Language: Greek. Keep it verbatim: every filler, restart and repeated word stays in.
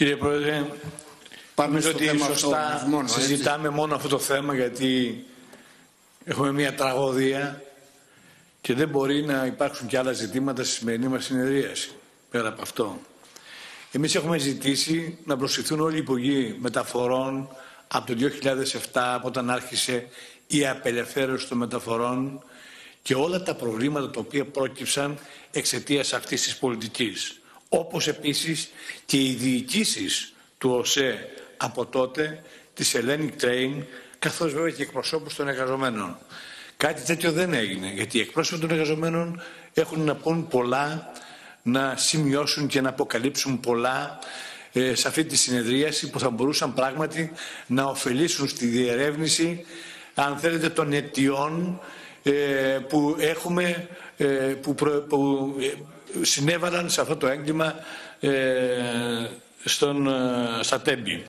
Κύριε Πρόεδρε, νομίζω ότι σωστά αυτό, μόνο, συζητάμε έτσι. μόνο αυτό το θέμα, γιατί έχουμε μια τραγωδία και δεν μπορεί να υπάρξουν και άλλα ζητήματα στη σημερινή μας συνεδρίαση. Πέρα από αυτό, εμείς έχουμε ζητήσει να προσθεθούν όλοι οι υπουργοί μεταφορών από το δύο χιλιάδες επτά, από όταν άρχισε η απελευθέρωση των μεταφορών και όλα τα προβλήματα τα οποία πρόκυψαν εξαιτίας αυτής της πολιτικής. Όπως επίσης και οι διοικήσεις του ΟΣΕ από τότε, της Hellenic Train, καθώς βέβαια και εκπροσώπους των εργαζομένων. Κάτι τέτοιο δεν έγινε, γιατί οι εκπρόσωποι των εργαζομένων έχουν να πούν πολλά, να σημειώσουν και να αποκαλύψουν πολλά ε, σε αυτή τη συνεδρίαση που θα μπορούσαν πράγματι να ωφελήσουν στη διερεύνηση, αν θέλετε, των αιτιών ε, που έχουμε, ε, που, προ, που ε, συνέβαλαν σε αυτό το έγκλημα ε, στον, ε, στα Τέμπη.